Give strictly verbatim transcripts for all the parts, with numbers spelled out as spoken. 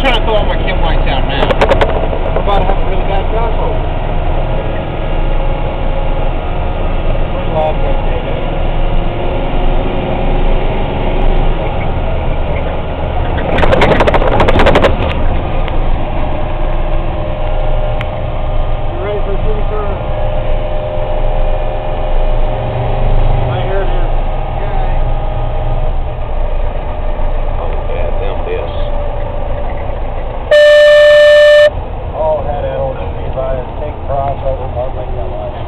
trying to throw all my chem lights out now. We're about to have a really bad taco. Where's the last guy staying? You ready for a city tour? Right here it is. Oh, yeah, damn this. Oh, had that old speed by a big crossover, more like that light.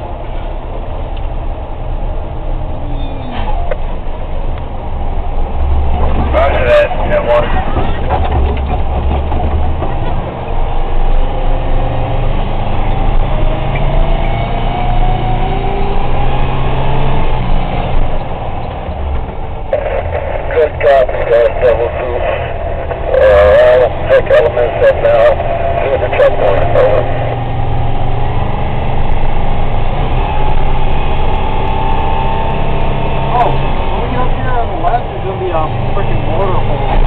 Roger that, that one. Good copy, got a double two. Uh, all tech elements up now. Here's the checkpoint, over. Oh, when we get up here on the left, there's going to be a freaking waterhole.